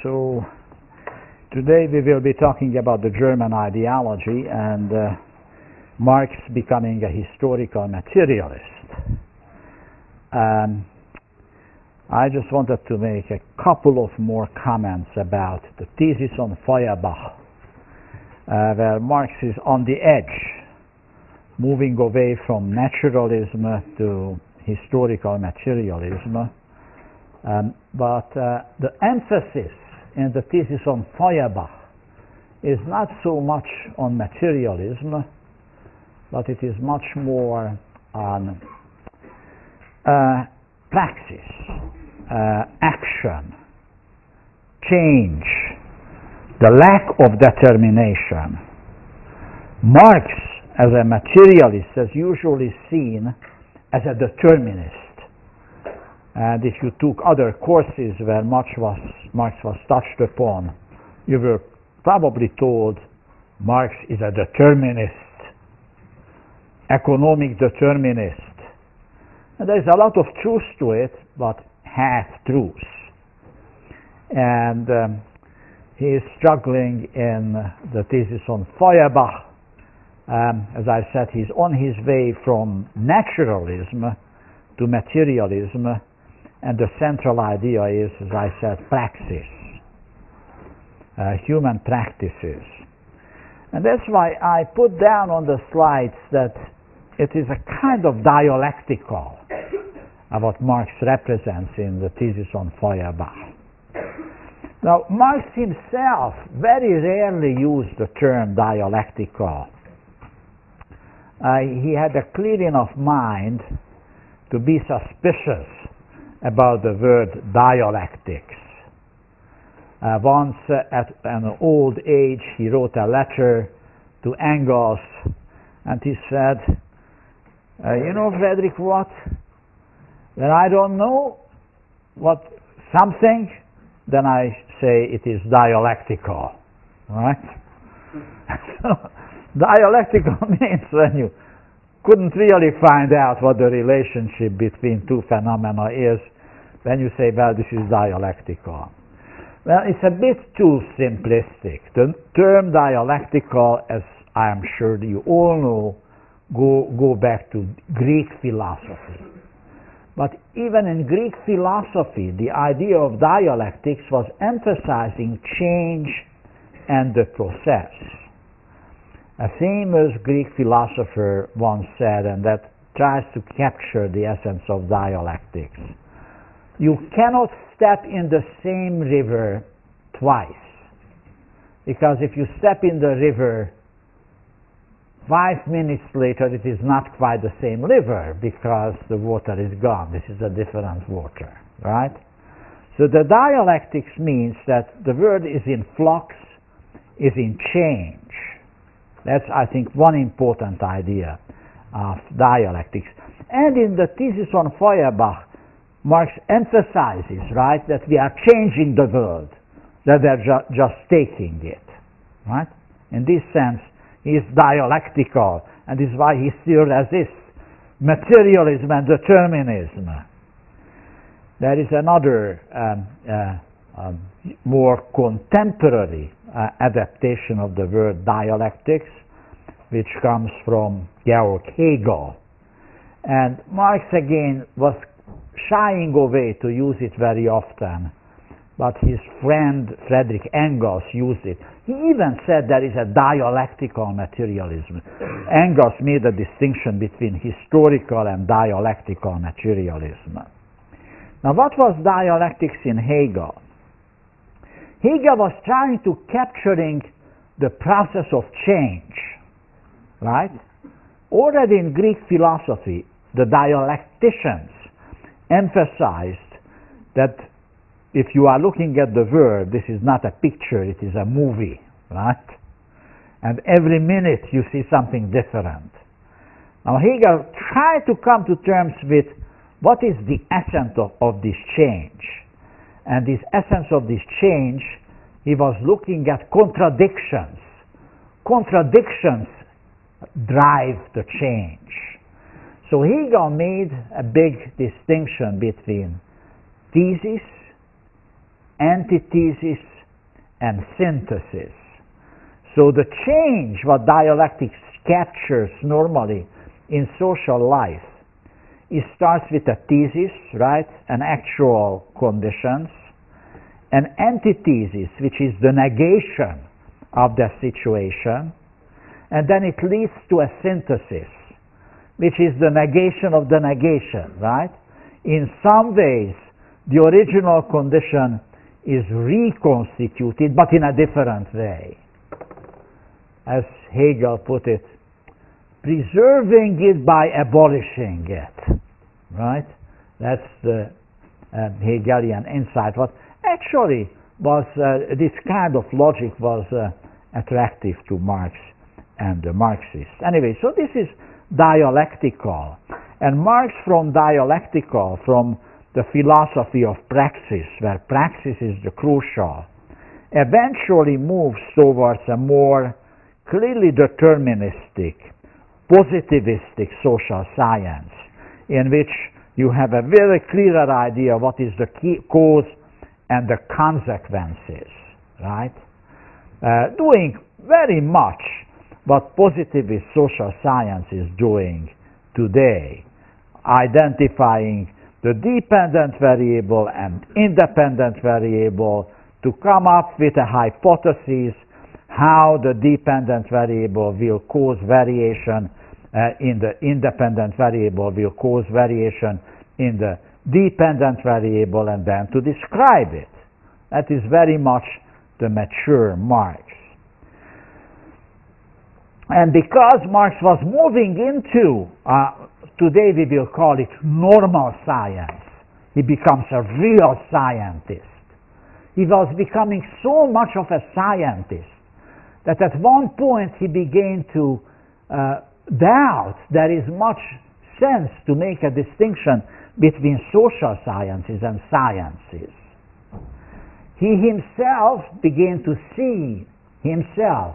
So today we will be talking about the German ideology and Marx becoming a historical materialist. I just wanted to make a couple of more comments about the thesis on Feuerbach, where Marx is on the edge, moving away from naturalism to historical materialism. But the emphasis in the thesis on Feuerbach is not so much on materialism, but it is much more on praxis, action, change, the lack of determination. Marx, as a materialist, is usually seen as a determinist. And if you took other courses where Marx was touched upon, you were probably told Marx is a determinist, economic determinist. And there is a lot of truth to it, but half-truths. And he is struggling in the thesis on Feuerbach. As I said, he's on his way from naturalism to materialism, and the central idea is, as I said, praxis, human practices. And that's why I put down on the slides that it is a kind of dialectical of what Marx represents in the thesis on Feuerbach. Now, Marx himself very rarely used the term dialectical. He had a clear enough mind to be suspicious about the word dialectics. Once at an old age he wrote a letter to Engels and he said, you know, Frederick, what? When I don't know what something, then I say it is dialectical, right? Dialectical means when you couldn't really find out what the relationship between two phenomena is, then you say, well, this is dialectical. Well, it's a bit too simplistic. The term dialectical, as I am sure you all know, go back to Greek philosophy. But even in Greek philosophy, the idea of dialectics was emphasizing change and the process. A famous Greek philosopher once said, and that tries to capture the essence of dialectics, you cannot step in the same river twice. Because if you step in the river, 5 minutes later it is not quite the same river because the water is gone. This is a different water, right? So the dialectics means that the world is in flux, is in change. That's, I think, one important idea of dialectics. And in the thesis on Feuerbach, Marx emphasizes, right, that we are changing the world, that they're just taking it, right? In this sense, he is dialectical, and this is why he still resists materialism and determinism. There is another more contemporary adaptation of the word dialectics, which comes from Georg Hegel. And Marx again was shying away to use it very often, but his friend Friedrich Engels used it. He even said there is a dialectical materialism. Engels made a distinction between historical and dialectical materialism. Now, what was dialectics in Hegel? Hegel was trying to capturing the process of change, right? Already in Greek philosophy, the dialecticians emphasized that if you are looking at the world, this is not a picture, it is a movie, right? And every minute you see something different. Now Hegel tried to come to terms with what is the essence of this change. And this essence of this change, he was looking at contradictions. Contradictions drive the change. So Hegel made a big distinction between thesis, antithesis, and synthesis. So the change what dialectics captures normally in social life, it starts with a thesis, right, and actual conditions, an antithesis, which is the negation of the situation, and then it leads to a synthesis, which is the negation of the negation, right? In some ways, the original condition is reconstituted, but in a different way. As Hegel put it, preserving it by abolishing it, right? That's the Hegelian insight. What actually was, this kind of logic was attractive to Marx and the Marxists. Anyway, so this is dialectical. And Marx from dialectical, from the philosophy of praxis, where praxis is the crucial, eventually moves towards a more clearly deterministic, positivistic social science, in which you have a very clearer idea what is the key cause and the consequences, right? Doing very much what positivist social science is doing today, identifying the dependent variable and independent variable to come up with a hypothesis how the dependent variable will cause variation in the independent variable will cause variation in the dependent variable, and then to describe it. That is very much the mature Marx. And because Marx was moving into, today we will call it normal science, he becomes a real scientist. He was becoming so much of a scientist that at one point he began to doubt there is much sense to make a distinction between social sciences and sciences. He himself began to see himself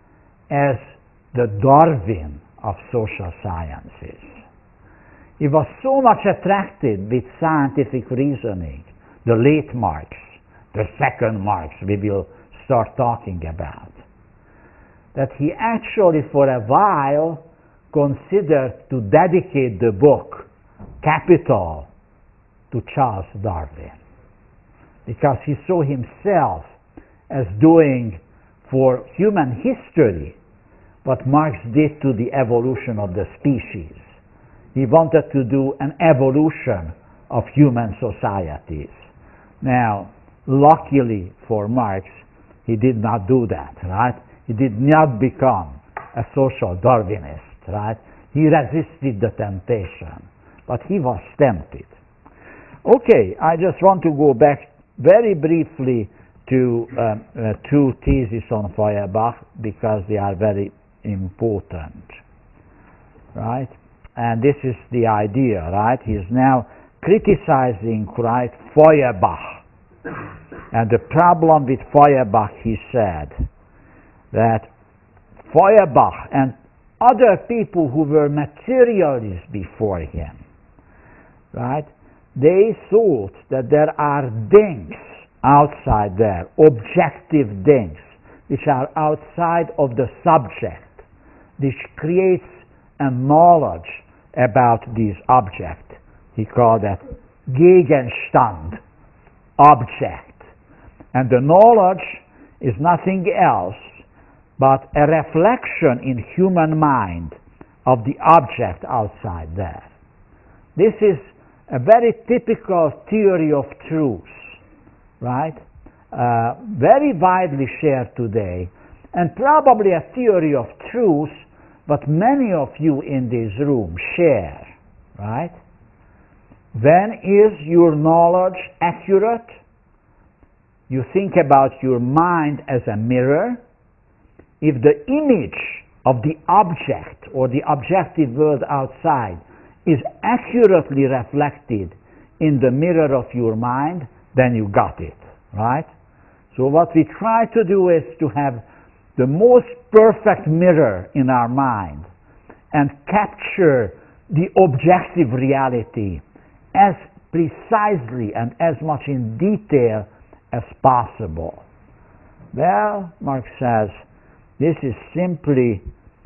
as the Darwin of social sciences. He was so much attracted with scientific reasoning, the late Marx, the second Marx we will start talking about, that he actually for a while considered to dedicate the book Capital to Charles Darwin, because he saw himself as doing for human history what Marx did to the evolution of the species. He wanted to do an evolution of human societies. Now, luckily for Marx, he did not do that, right? He did not become a social Darwinist, right? He resisted the temptation, but he was tempted. Okay, I just want to go back very briefly to two theses on Feuerbach, because they are very important, right? And this is the idea, right? He is now criticizing, right, Feuerbach. And the problem with Feuerbach, he said, that Feuerbach and other people who were materialists before him, right, they thought that there are things outside there, objective things, which are outside of the subject, which creates a knowledge about these objects. He called that Gegenstand, object. And the knowledge is nothing else but a reflection in human mind of the object outside there. This is a very typical theory of truth, right? Very widely shared today, and probably a theory of truth but many of you in this room share, right? When is your knowledge accurate? You think about your mind as a mirror. If the image of the object or the objective world outside is accurately reflected in the mirror of your mind, then you got it, right? So what we try to do is to have the most perfect mirror in our mind and capture the objective reality as precisely and as much in detail as possible. Well, Marx says this is simply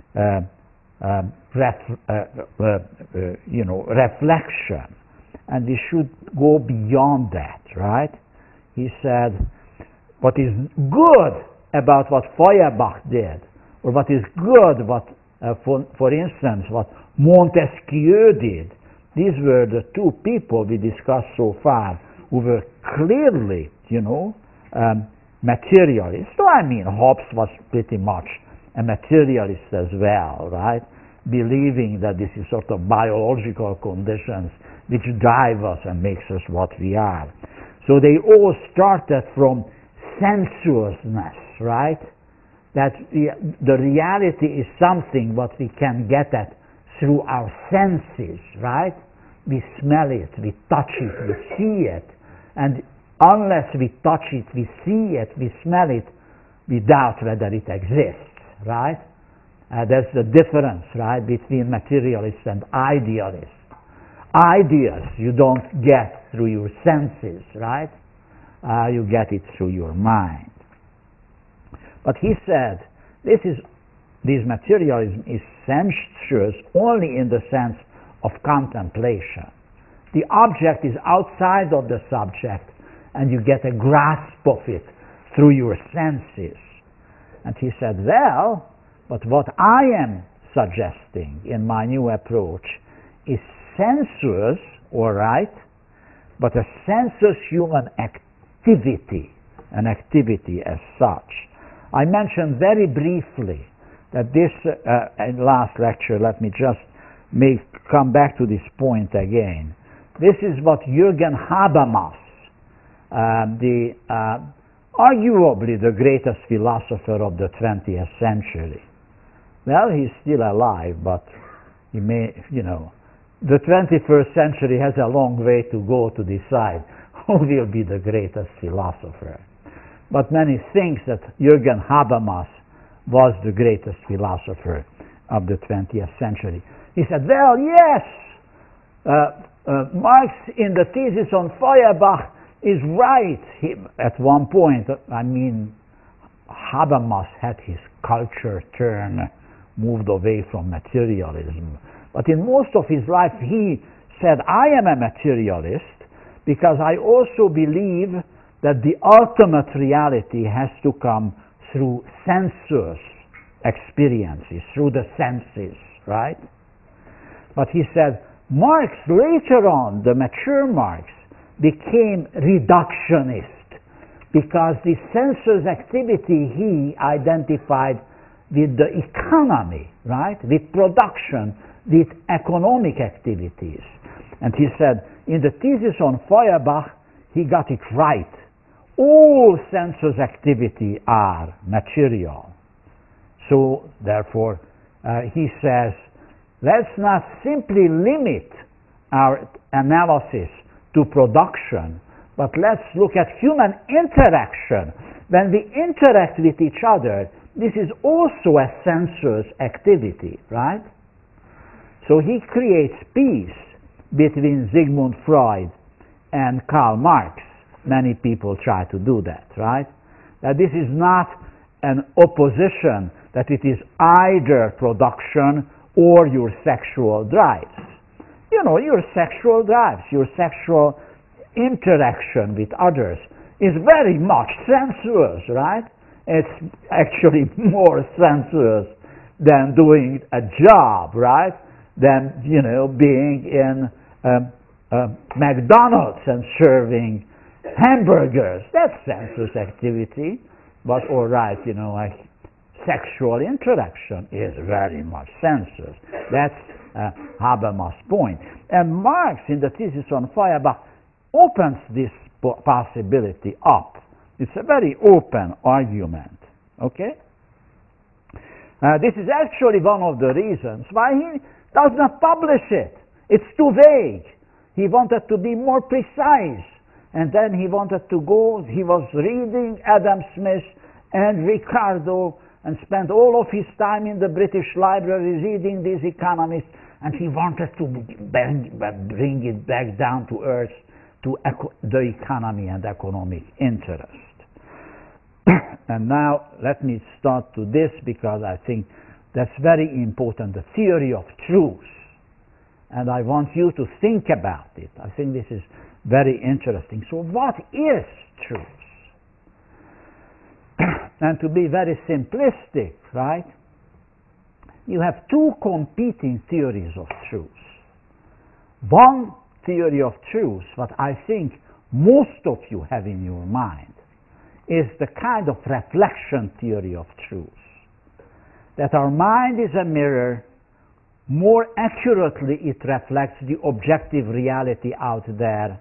reflection, and we should go beyond that, right? He said, what is good about what Feuerbach did, or what is good, for instance, what Montesquieu did, these were the two people we discussed so far who were clearly, materialists. So I mean, Hobbes was pretty much a materialist as well, right? Believing that this is sort of biological conditions which drive us and makes us what we are. So they all started from sensuousness, right? That the reality is something what we can get at through our senses, right? We smell it, we touch it, we see it, and unless we touch it, we see it, we smell it, we doubt whether it exists, right? There's the difference, right, between materialists and idealists. Ideas you don't get through your senses, right? You get it through your mind. But he said, this materialism is sensuous only in the sense of contemplation. The object is outside of the subject, and you get a grasp of it through your senses. And he said, well, but what I am suggesting in my new approach is sensuous, all right, but a sensuous human activity, an activity as such. I mentioned very briefly that this, in last lecture, let me just come back to this point again. This is what Jürgen Habermas, arguably the greatest philosopher of the 20th century. Well, he's still alive, but he may, the 21st century has a long way to go to decide who will be the greatest philosopher. But many think that Jürgen Habermas was the greatest philosopher of the 20th century. He said, well, yes, Marx in the thesis on Feuerbach is right. At one point, Habermas had his culture turn, moved away from materialism. But in most of his life, he said, I am a materialist because I also believe that the ultimate reality has to come through sensuous experiences, through the senses, right? But he said, Marx, later on, the mature Marx, became reductionist because the sensuous activity he identified with the economy, right? With production, with economic activities. And he said, in the thesis on Feuerbach, he got it right. All sensuous activity are material. So, therefore, he says, let's not simply limit our analysis to production, but let's look at human interaction. When we interact with each other, this is also a sensuous activity, right? So he creates peace between Sigmund Freud and Karl Marx. Many people try to do that, right? That this is not an opposition, that it is either production or your sexual drives. Your sexual drives, your sexual interaction with others is very much sensuous, right? It's actually more sensuous than doing a job, right? Than, being in McDonald's and serving hamburgers. That's sensuous activity. But all right, sexual interaction is very much sensuous. That's Habermas' point. And Marx, in the thesis on Feuerbach, opens this possibility up. It's a very open argument. Okay? This is actually one of the reasons why he does not publish it. It's too vague. He wanted to be more precise. And then he wanted to go, he was reading Adam Smith and Ricardo and spent all of his time in the British Library reading these economists, and he wanted to bring it back down to earth to the economy and economic interest. And now let me start to this, because I think that's very important, the theory of truth. And I want you to think about it. I think this is very interesting. So what is truth? And to be very simplistic, right? You have two competing theories of truth. One theory of truth, what I think most of you have in your mind, is the kind of reflection theory of truth. That our mind is a mirror, more accurately it reflects the objective reality out there,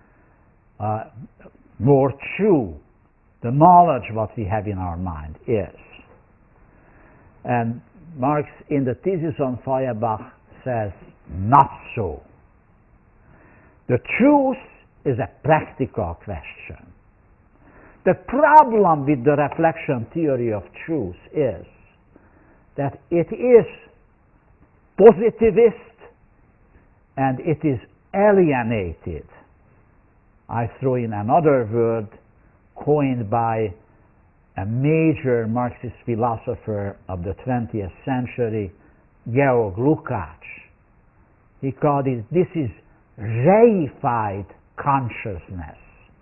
more true. The knowledge what we have in our mind is. And Marx in the Thesis on Feuerbach says, not so. The truth is a practical question. The problem with the reflection theory of truth is that it is positivist and it is alienated. I throw in another word coined by a major Marxist philosopher of the 20th century, Georg Lukács. He called it, this is reified consciousness.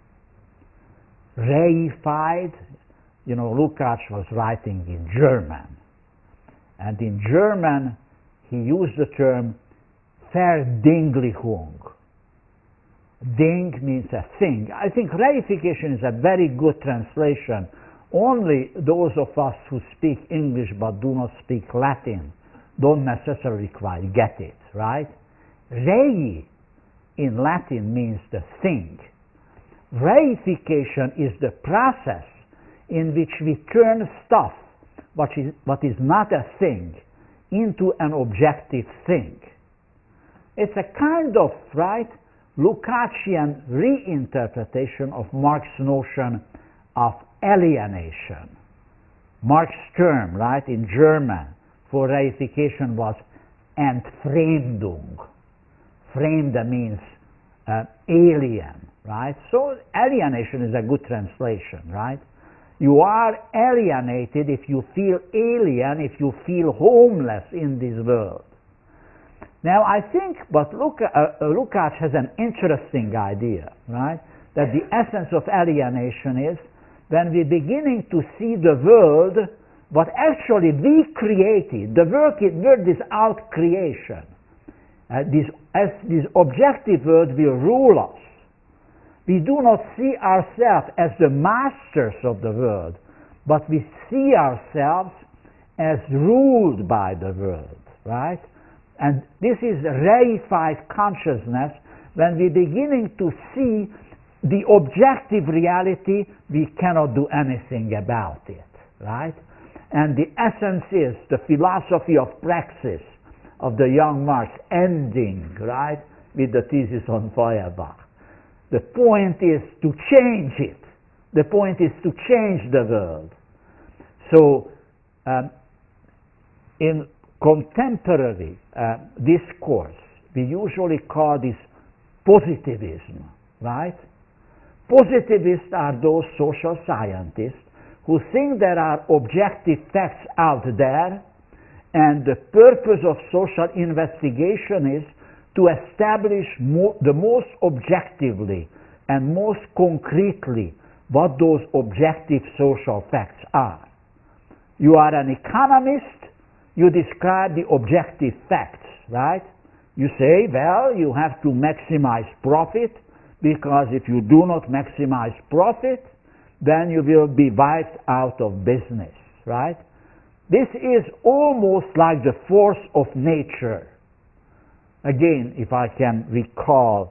Reified, you know, Lukács was writing in German. And in German, he used the term Verdinglichung. Ding means a thing. I think reification is a very good translation. Only those of us who speak English but do not speak Latin don't necessarily quite get it, right? Rei in Latin means the thing. Reification is the process in which we turn stuff, what is not a thing, into an objective thing. It's a kind of, right, Lukácsian reinterpretation of Marx's notion of alienation. Marx's term, right, in German for reification was Entfremdung. Fremde means alien, right? So alienation is a good translation, right? You are alienated if you feel alien, if you feel homeless in this world. Now I think, but Lukács has an interesting idea, right? That the essence of alienation is when we're beginning to see the world, but actually we created. The world is out creation. This objective world will rule us. We do not see ourselves as the masters of the world, but we see ourselves as ruled by the world, right? And this is reified consciousness when we're beginning to see the objective reality, we cannot do anything about it, right? And the essence is the philosophy of praxis of the young Marx ending, right, with the Thesis on Feuerbach. The point is to change it. The point is to change the world. So, in contemporary discourse, we usually call this positivism, right? Positivists are those social scientists who think there are objective facts out there, and the purpose of social investigation is to establish the most objectively and most concretely what those objective social facts are. You are an economist, you describe the objective facts, right? You say, well, you have to maximize profit, because if you do not maximize profit, then you will be wiped out of business, right? This is almost like the force of nature. Again, if I can recall,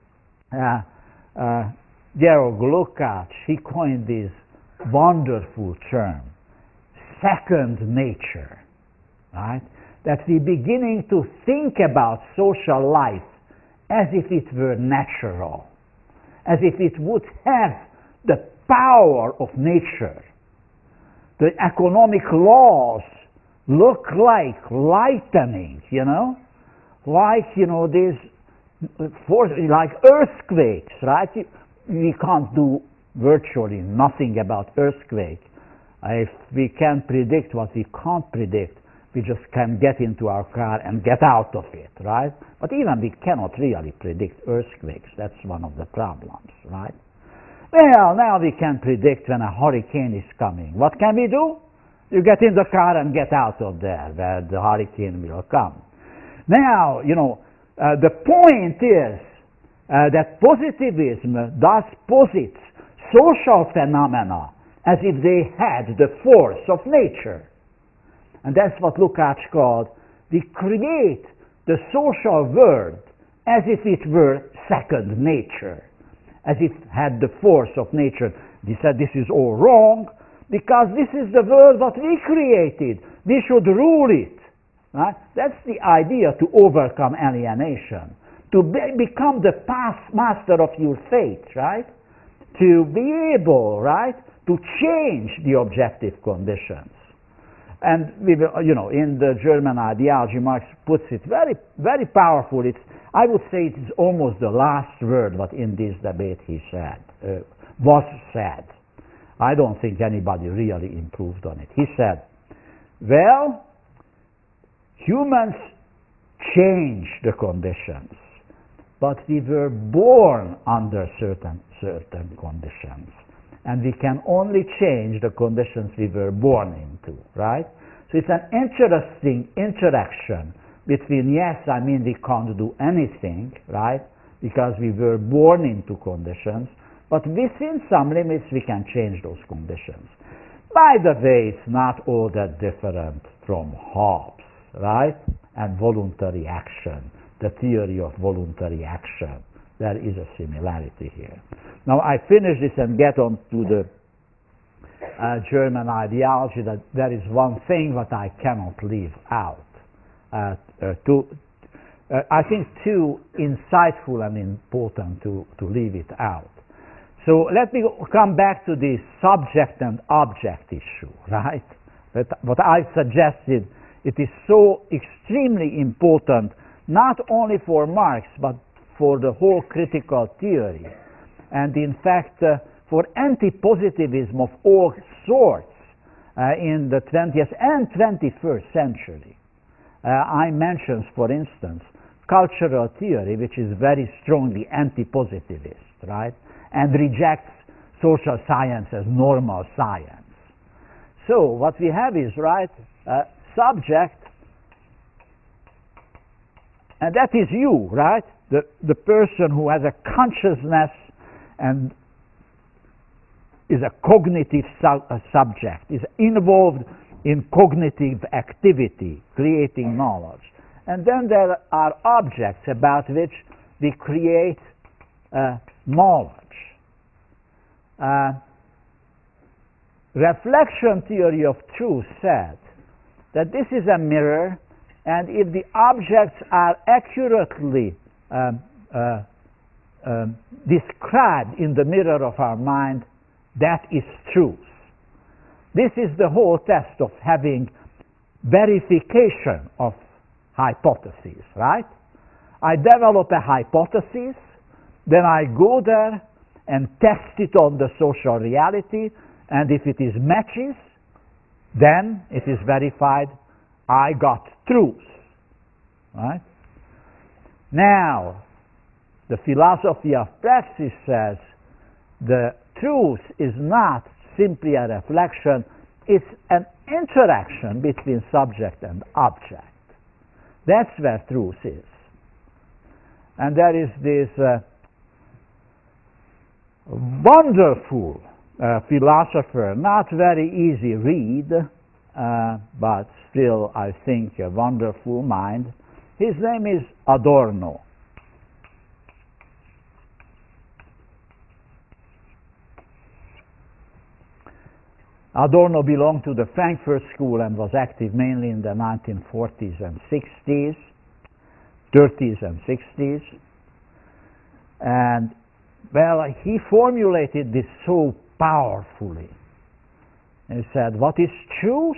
Georg Lukács, he coined this wonderful term, second nature, right? That we're beginning to think about social life as if it were natural, as if it would have the power of nature. The economic laws look like lightning, you know, like, you know, these forces, like earthquakes, right? We can't do virtually nothing about earthquake, If we can predict what we can't predict, we just can get into our car and get out of it, right? But even we cannot really predict earthquakes. That's one of the problems, right? Well, now we can predict when a hurricane is coming. What can we do? You get in the car and get out of there where the hurricane will come. Now, the point is that positivism does posit social phenomena as if they had the force of nature. And that's what Lukács called, we create the social world as if it were second nature, as if it had the force of nature. He said this is all wrong because this is the world that we created. We should rule it. Right? That's the idea to overcome alienation, to become the master of your fate, right? To be able, right, to change the objective conditions. And we will, in the German ideology, Marx puts it very, very powerful. I would say it is almost the last word what in this debate he said, was said. I don't think anybody really improved on it. He said, well, humans change the conditions, but we were born under certain conditions. And we can only change the conditions we were born into, right? So it's an interesting interaction between, yes, we can't do anything, right? Because we were born into conditions, but within some limits we can change those conditions. By the way, it's not all that different from Hobbes, right? And voluntary action, the theory of voluntary action. There is a similarity here. Now I finish this and get on to the German ideology, that there is one thing that I cannot leave out. I think too insightful and important to leave it out. So let me come back to the subject and object issue, right? What I suggested, it is so extremely important, not only for Marx, but for the whole critical theory. And in fact, for anti-positivism of all sorts in the 20th and 21st century. I mentioned, for instance, cultural theory, which is very strongly anti-positivist, right? And rejects social science as normal science. So what we have is, right, subject, and that is you, right? The person who has a consciousness and is a cognitive subject, is involved in cognitive activity, creating knowledge. And then there are objects about which we create knowledge. Reflection theory of truth said that this is a mirror, and if the objects are accurately described in the mirror of our mind, that is truth. This is the whole test of having verification of hypotheses, right? I develop a hypothesis, then I go there and test it on the social reality, and if it is matches, then it is verified, I got truth, right? Now, the philosophy of praxis says the truth is not simply a reflection, it's an interaction between subject and object. That's where truth is. And there is this wonderful philosopher, not very easy read, but still I think a wonderful mind. His name is Adorno. Adorno belonged to the Frankfurt School and was active mainly in the 1940s and 60s, 30s and 60s. And, well, he formulated this so powerfully. He said, what is truth?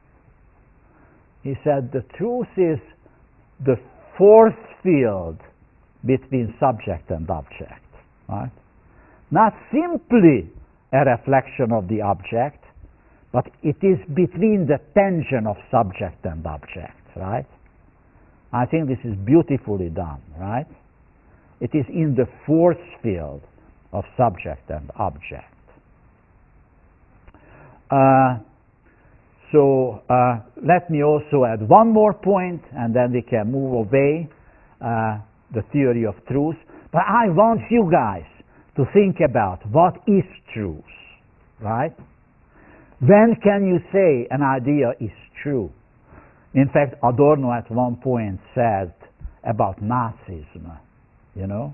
He said, the truth is the force field between subject and object, right? Not simply a reflection of the object, but it is between the tension of subject and object, right? I think this is beautifully done, right? It is in the force field of subject and object. So let me also add one more point, and then we can move away the theory of truth. But I want you guys to think about what is truth, right? When can you say an idea is true? In fact, Adorno at one point said about Nazism, you know.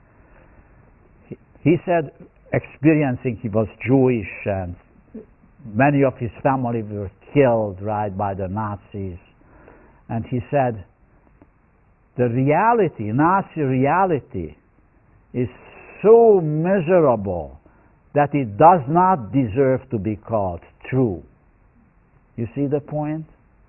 He said, experiencing, he was Jewish, and many of his family were killed, right, by the Nazis. And he said, the reality, Nazi reality, is so miserable that it does not deserve to be called true. You see the point?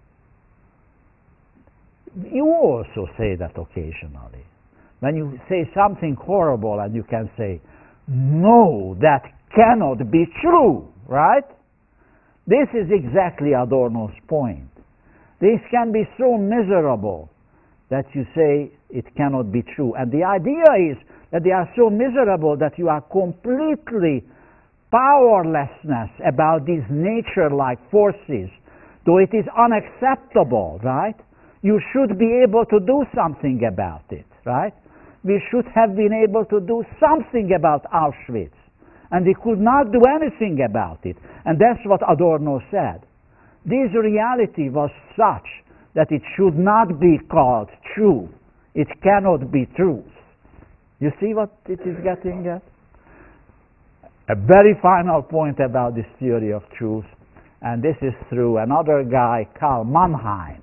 You also say that occasionally. When you say something horrible and you can say, no, that cannot be true, right? This is exactly Adorno's point. This can be so miserable that you say it cannot be true. And the idea is that they are so miserable that you are completely powerlessness about these nature-like forces, though it is unacceptable, right? You should be able to do something about it, right? We should have been able to do something about Auschwitz, and we could not do anything about it. And that's what Adorno said. This reality was such that it should not be called true. It cannot be truth. You see what it is getting at? A very final point about this theory of truth, and this is through another guy, Karl Mannheim.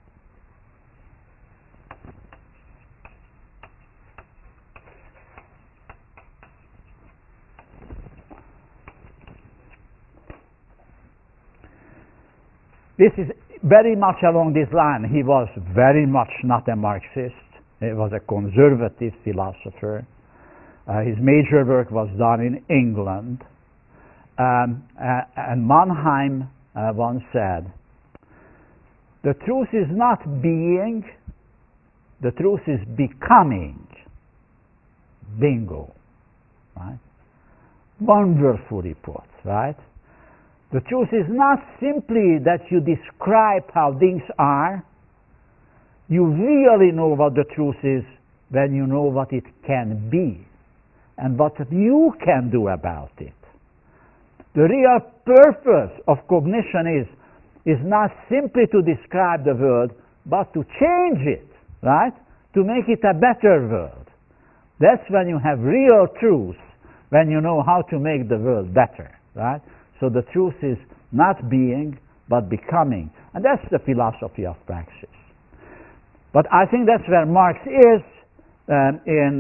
This is very much along this line. He was very much not a Marxist. He was a conservative philosopher. His major work was done in England. And Mannheim once said, the truth is not being, the truth is becoming. Bingo. Right? Wonderfully put, right? The truth is not simply that you describe how things are. You really know what the truth is when you know what it can be and what you can do about it. The real purpose of cognition is not simply to describe the world, but to change it, right? To make it a better world. That's when you have real truth, when you know how to make the world better, right? So the truth is not being, but becoming. And that's the philosophy of praxis. But I think that's where Marx is in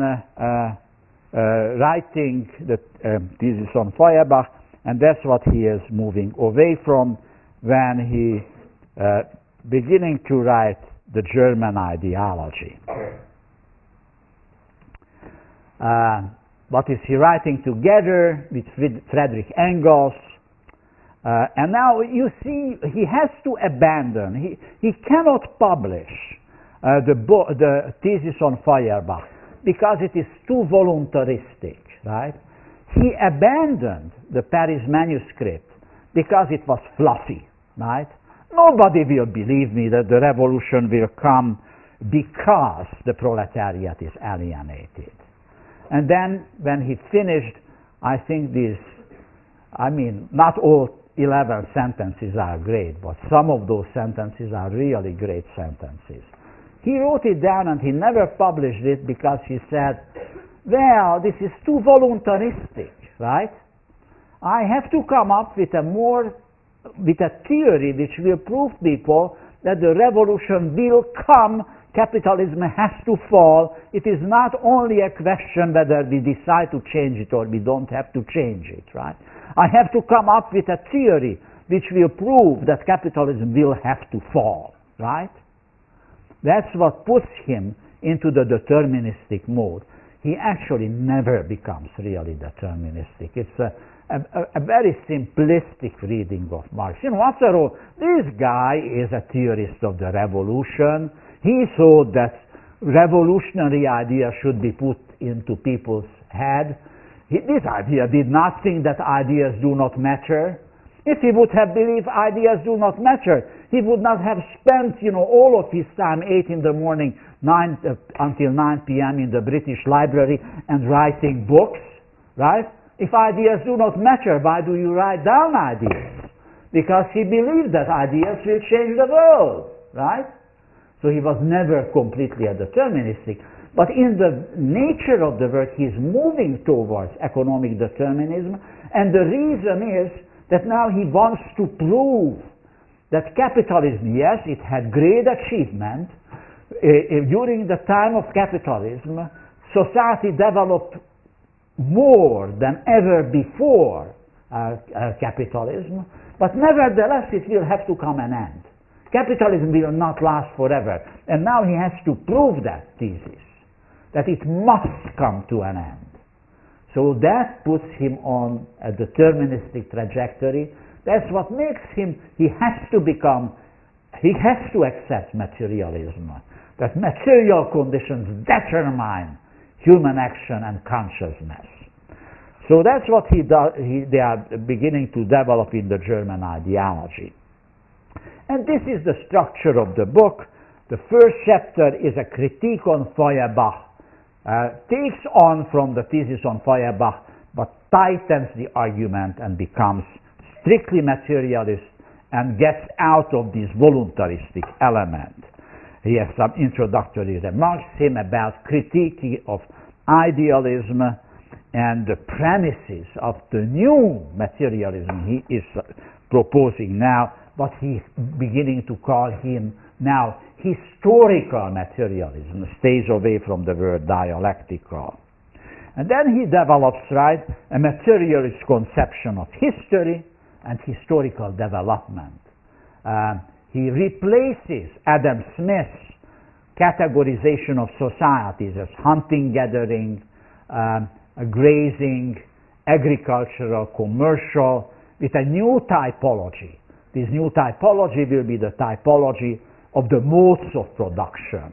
writing the thesis on Feuerbach, and that's what he is moving away from when he beginning to write the German ideology. What is he writing together with Friedrich Engels? And now you see he has to abandon, he cannot publish the thesis on Feuerbach because it is too voluntaristic, right? He abandoned the Paris manuscript because it was fluffy, right? Nobody will believe me that the revolution will come because the proletariat is alienated. And then when he finished, I think not all 11 sentences are great, but some of those sentences are really great sentences. He wrote it down and he never published it because he said, well, this is too voluntaristic, right? I have to come up with a theory which will prove people that the revolution will come, capitalism has to fall. It is not only a question whether we decide to change it or we don't have to change it, right? I have to come up with a theory which will prove that capitalism will have to fall, right? That's what puts him into the deterministic mode. He actually never becomes really deterministic. It's a very simplistic reading of Marx. After all, this guy is a theorist of the revolution. He thought that revolutionary ideas should be put into people's head. This idea did not think that ideas do not matter. If he would have believed ideas do not matter, he would not have spent, all of his time, 8 in the morning, until 9 p.m. in the British Library and writing books, right? If ideas do not matter, why do you write down ideas? Because he believed that ideas will change the world, right? So he was never completely deterministic. But in the nature of the work, he's moving towards economic determinism, and the reason is that now he wants to prove that capitalism, yes, it had great achievement. During the time of capitalism, society developed more than ever before capitalism, but nevertheless it will have to come an end. Capitalism will not last forever, and now he has to prove that thesis, that it must come to an end. So that puts him on a deterministic trajectory. That's what makes him, he has to accept materialism, that material conditions determine human action and consciousness. So that's what they are beginning to develop in the German ideology. And this is the structure of the book. The first chapter is a critique on Feuerbach, takes on from the thesis on Feuerbach, but tightens the argument and becomes strictly materialist and gets out of this voluntaristic element. He has some introductory remarks about critique of idealism and the premises of the new materialism he is proposing now, but he's beginning to call him now historical materialism, stays away from the word dialectical. And then he develops, a materialist conception of history and historical development. He replaces Adam Smith's categorization of societies as hunting, gathering, grazing, agricultural, commercial, with a new typology. This new typology will be the typology of the modes of production.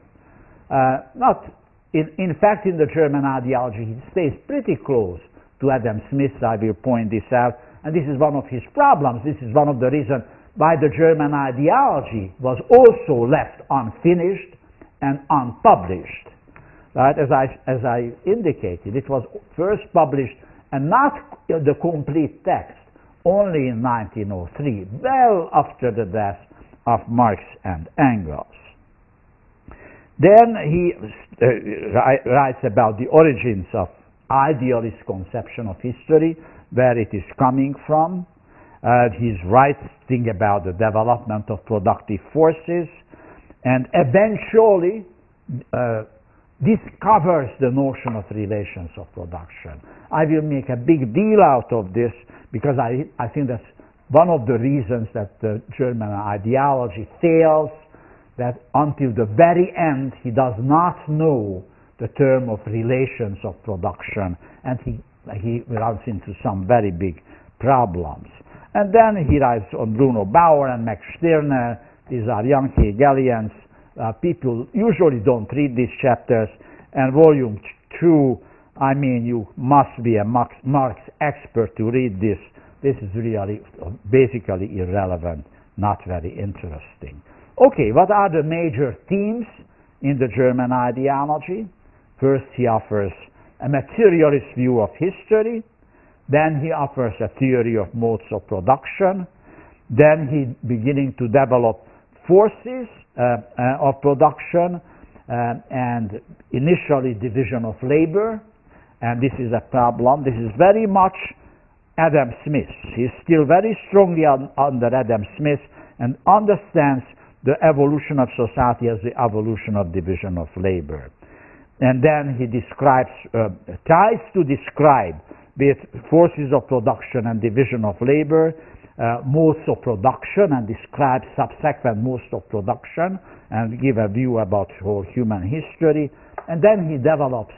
In fact, in the German ideology, he stays pretty close to Adam Smith. I will point this out, and this is one of his problems. This is one of the reasons why the German ideology was also left unfinished and unpublished. Right? As I indicated, it was first published, and not the complete text, only in 1903, well after the death of Marx and Engels. Then he writes about the origins of idealist conception of history, where it is coming from. He's writing about the development of productive forces, and eventually discovers the notion of relations of production. I will make a big deal out of this because I think that's one of the reasons that the German ideology fails, that until the very end he does not know the term of relations of production, and he runs into some very big problems. And then he writes on Bruno Bauer and Max Stirner. These are young Hegelians. People usually don't read these chapters. And volume 2, I mean, you must be a Marx expert to read this. This is really basically irrelevant, not very interesting. Okay, what are the major themes in the German ideology? First, he offers a materialist view of history. Then he offers a theory of modes of production. Then he beginning to develop forces of production and initially division of labor. And this is a problem. This is very much Adam Smith. He's still very strongly under Adam Smith and understands the evolution of society as the evolution of division of labor. And then he describes, tries to describe with forces of production and division of labor, modes of production, and describes subsequent modes of production and give a view about whole human history. And then he develops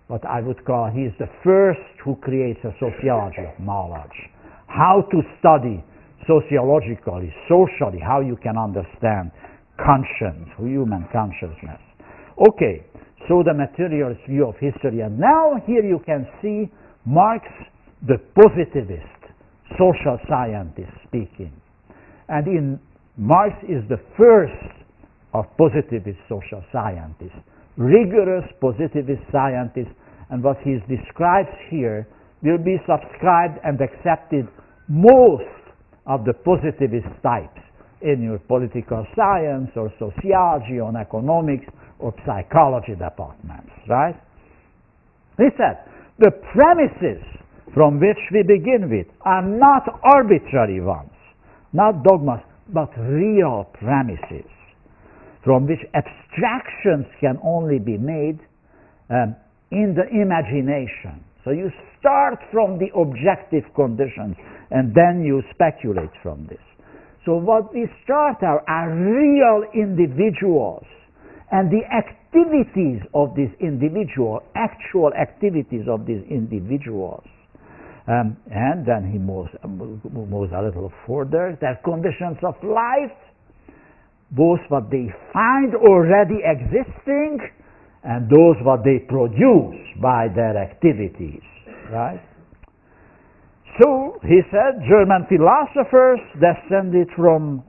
what I would call, he's the first who creates a sociology of knowledge. How to study sociologically, socially, how you can understand conscience, human consciousness. Okay, so the materialist view of history. And now here you can see Marx, the positivist, social scientist speaking. And in Marx is the first of positivist social scientists, rigorous positivist scientist, and what he describes here will be subscribed and accepted most of the positivist types in your political science or sociology or economics or psychology departments, right? He said, the premises from which we begin with are not arbitrary ones, not dogmas, but real premises from which abstractions can only be made in the imagination. So you start from the objective conditions and then you speculate from this. So what we start are real individuals and the activities of these individuals, actual activities of these individuals. And then he moves a little further. Their conditions of life, both what they find already existing and those what they produce by their activities, right? So, he said, German philosophers descended from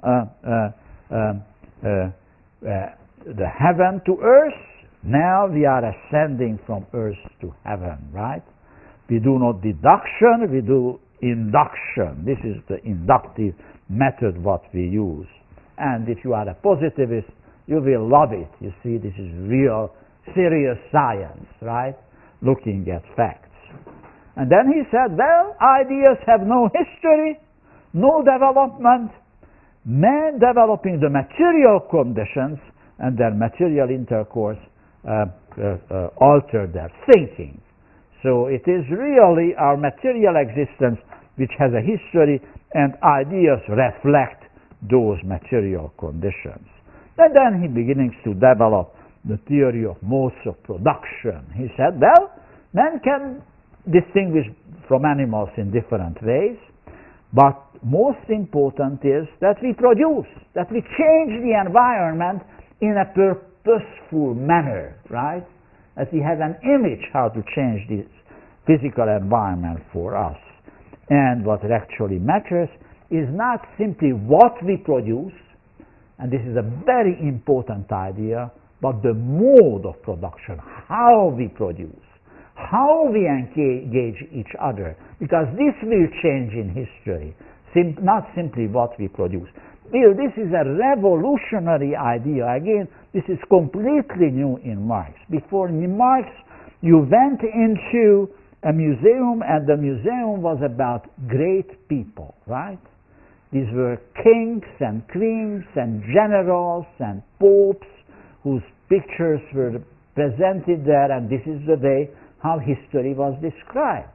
the heaven to earth. Now we are ascending from earth to heaven, right? We do not deduction, we do induction. This is the inductive method what we use. And if you are a positivist, you will love it. You see, this is real, serious science, right? Looking at facts. And then he said, well, ideas have no history, no development. Men developing the material conditions and their material intercourse alter their thinking. So it is really our material existence which has a history, and ideas reflect those material conditions. And then he begins to develop the theory of modes of production. He said, well, men can distinguish from animals in different ways, but most important is that we produce, that we change the environment in a purposeful manner, right? That we have an image how to change this physical environment for us. And what actually matters is not simply what we produce, and this is a very important idea, but the mode of production, how we produce, how we engage each other, because this will change in history, not simply what we produce. Well, this is a revolutionary idea. Again, this is completely new in Marx. Before Marx, you went into a museum, and the museum was about great people, right? These were kings and queens and generals and popes whose pictures were presented there, and this is the way how history was described.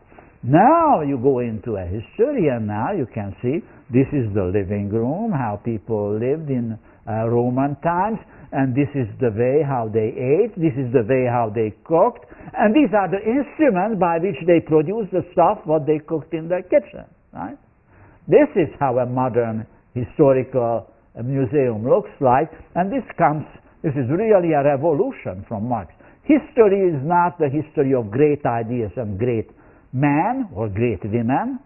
Now you go into a history, and now you can see this is the living room, how people lived in Roman times, and this is the way how they ate, this is the way how they cooked, and these are the instruments by which they produced the stuff what they cooked in their kitchen, right? This is how a modern historical museum looks like, and this is really a revolution from Marx. History is not the history of great ideas and great men or great women.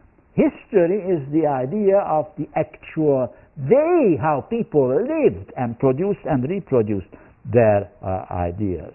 History is the idea of the actual way how people lived and produced and reproduced their ideas.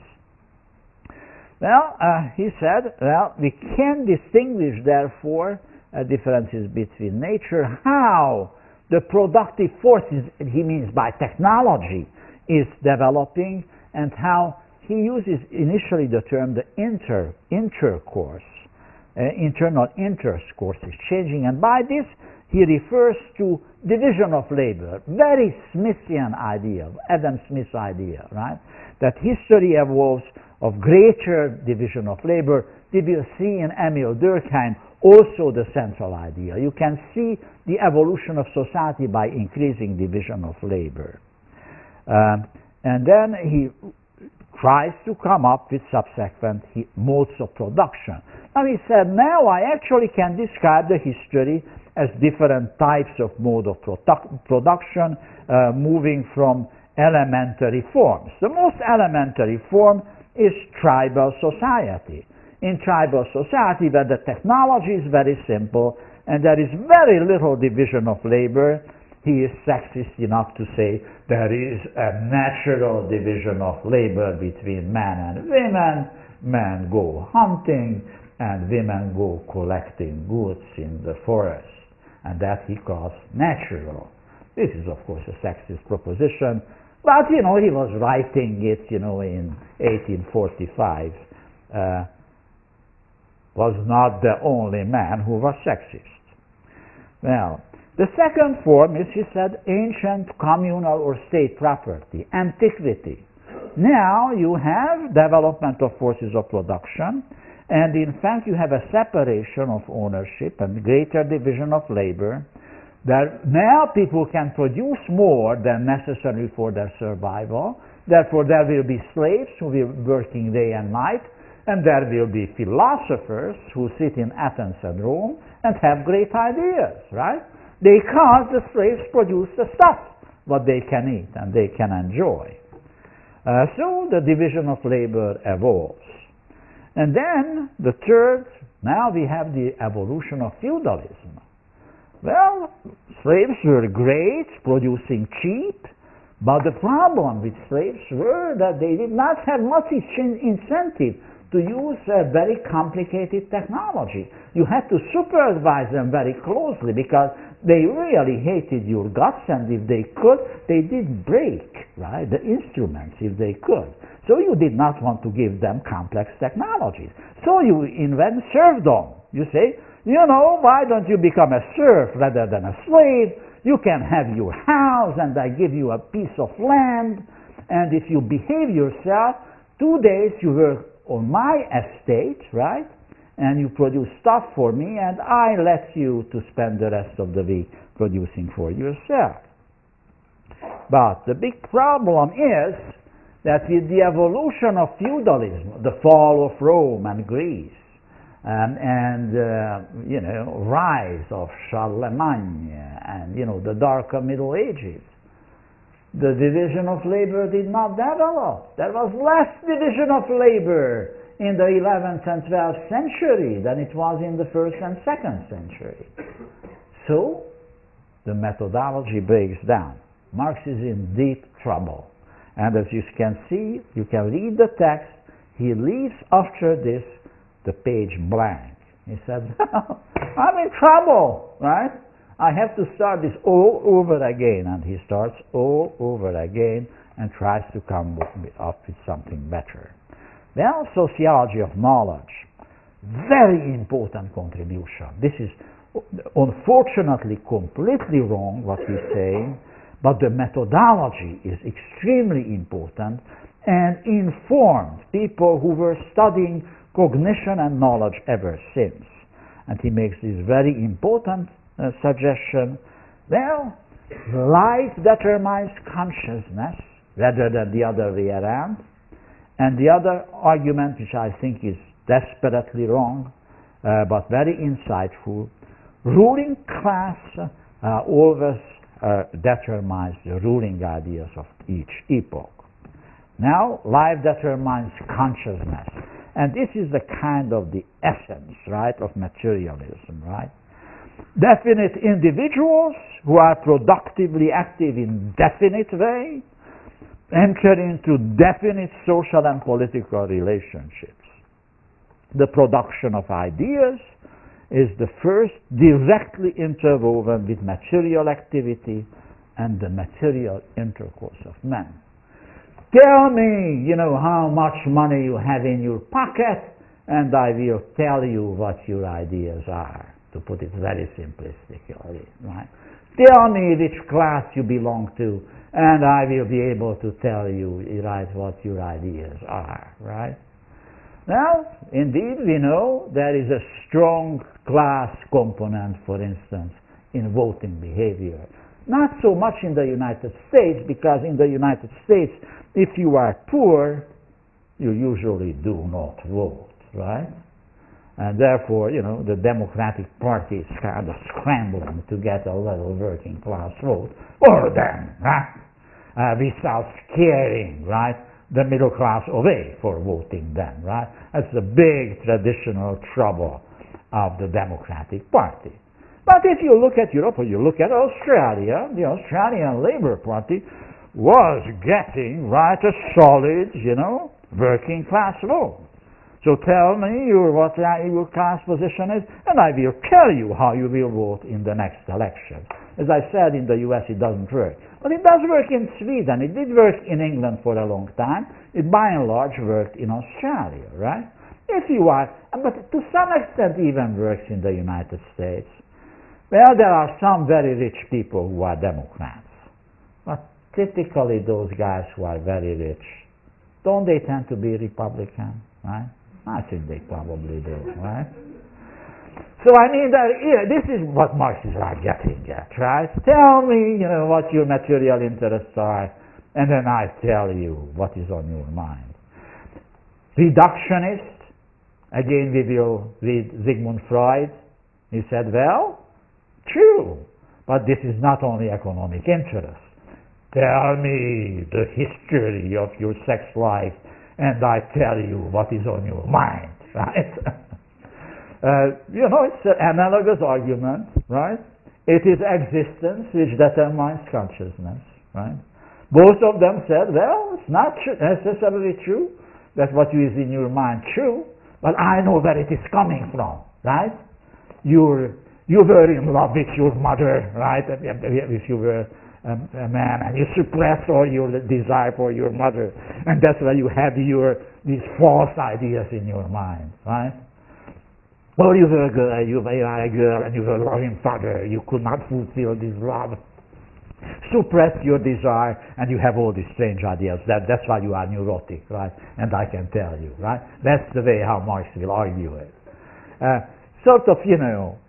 Well, he said, well, we can distinguish, therefore, differences between nature, how the productive forces, he means by technology, is developing, and how he uses initially the term the intercourse. Internal intercourse is changing, and by this he refers to division of labor, very Smithian idea, Adam Smith's idea, right? That history evolves of greater division of labor. We will see in Emil Durkheim also the central idea. You can see the evolution of society by increasing division of labor. And then he tries to come up with subsequent modes of production. And he said, now I actually can describe the history as different types of mode of production moving from elementary forms. The most elementary form is tribal society. In tribal society, where the technology is very simple and there is very little division of labor, he is sexist enough to say there is a natural division of labor between men and women. Men go hunting and women go collecting goods in the forest. And that he calls natural. This is, of course, a sexist proposition. But, he was writing it, in 1845. Was not the only man who was sexist. Well, the second form is, he said, ancient communal or state property, antiquity. Now you have development of forces of production, and in fact you have a separation of ownership and greater division of labor. That now people can produce more than necessary for their survival. Therefore there will be slaves who will be working day and night, and there will be philosophers who sit in Athens and Rome and have great ideas, right? Because the slaves produce the stuff what they can eat and they can enjoy. So the division of labor evolves. And then the third, now we have the evolution of feudalism. Well, slaves were great, producing cheap, but the problem with slaves were that they did not have much incentive to use a very complicated technology. You had to supervise them very closely because they really hated your guts, and if they could, they did break, right, the instruments if they could. So you did not want to give them complex technologies. So you invent serfdom. You say, why don't you become a serf rather than a slave? You can have your house and I give you a piece of land, and if you behave yourself, 2 days you work on my estate, right? And you produce stuff for me, and I let you to spend the rest of the week producing for yourself. But the big problem is that with the evolution of feudalism, the fall of Rome and Greece, and rise of Charlemagne, and the darker Middle Ages, the division of labor did not develop. There was less division of labor in the 11th and 12th century than it was in the 1st and 2nd century. So the methodology breaks down. Marx is in deep trouble. And as you can see, you can read the text, he leaves after this the page blank. He said, I'm in trouble, right? I have to start this all over again. And he starts all over again and tries to come up with something better. Well, sociology of knowledge, very important contribution. This is unfortunately completely wrong what he's saying, but the methodology is extremely important and informed people who were studying cognition and knowledge ever since. And he makes this very important suggestion. Well, life determines consciousness rather than the other way around. And the other argument, which I think is desperately wrong, but very insightful, ruling class always determines the ruling ideas of each epoch. Now, life determines consciousness. And this is the kind of the essence, right, of materialism, right? Definite individuals who are productively active in definite way enter into definite social and political relationships. The production of ideas is the first directly interwoven with material activity and the material intercourse of men. Tell me, how much money you have in your pocket, and I will tell you what your ideas are, to put it very simplistically, right? Tell me which class you belong to, and I will be able to tell you, right, what your ideas are, right? Now, indeed, we know there is a strong class component, for instance, in voting behavior. Not so much in the United States, because in the United States, if you are poor, you usually do not vote, right? And therefore, you know, the Democratic Party is kind of scrambling to get a little working class vote for them, right? Without scaring, right, the middle class away for voting them, right? That's the big traditional trouble of the Democratic Party. But if you look at Europe or you look at Australia, the Australian Labour Party was getting, right, a solid, you know, working class vote. So tell me what your class position is, and I will tell you how you will vote in the next election. As I said, in the US it doesn't work. But it does work in Sweden. It did work in England for a long time. It by and large worked in Australia, right? If you are, but to some extent even works in the United States. Well, there are some very rich people who are Democrats. But typically those guys who are very rich, don't they tend to be Republican, right? I think they probably do, right? So I mean that this is what Marxists are getting at, right? Tell me, you know, what your material interests are, and then I tell you what is on your mind. Reductionist, again we will read Sigmund Freud. He said, well, true, but this is not only economic interest. Tell me the history of your sex life, and I tell you what is on your mind, right? You know, it's an analogous argument, right? It is existence which determines consciousness, right? Both of them said, well, it's not necessarily true that what is in your mind true, but I know where it is coming from, right? You were in love with your mother, right? If you were a man, and you suppressed all your desire for your mother, and that's why you had these false ideas in your mind, right? Or you were a girl, you were a girl, and you were a loving father, you could not fulfill this love. Suppress your desire, and you have all these strange ideas. That's why you are neurotic, right? And I can tell you, right? That's the way how Marx will argue it. Sort of, you know,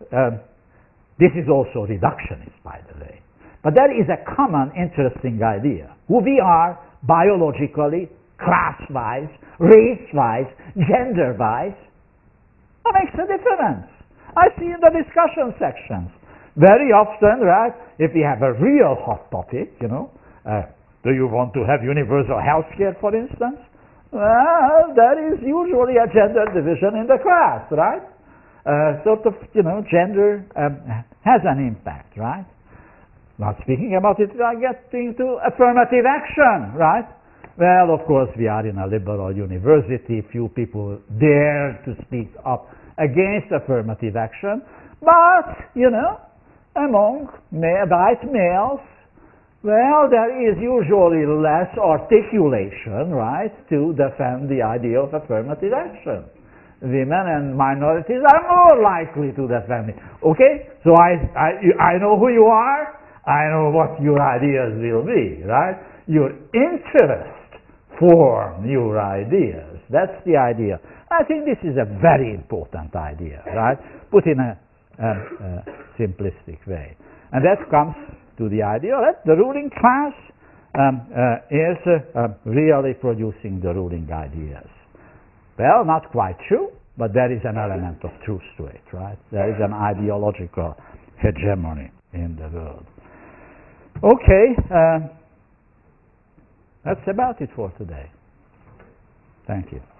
this is also reductionist, by the way. But there is a common interesting idea. Who we are biologically, class-wise, race-wise, gender-wise, that makes a difference. I see in the discussion sections, very often, right, if we have a real hot topic, you know, do you want to have universal health care, for instance? Well, there is usually a gender division in the class, right? Sort of, you know, gender has an impact, right? Not speaking about it, I get into affirmative action, right? Well, of course, we are in a liberal university. Few people dare to speak up against affirmative action. But, you know, among white males, well, there is usually less articulation, right, to defend the idea of affirmative action. Women and minorities are more likely to defend it. Okay? So I know who you are. I know what your ideas will be, right? Your interest form your ideas. That's the idea. I think this is a very important idea, right? Put in a simplistic way. And that comes to the idea that the ruling class is really producing the ruling ideas. Well, not quite true, but there is an element of truth to it, right? There is an ideological hegemony in the world. Okay, that's about it for today. Thank you.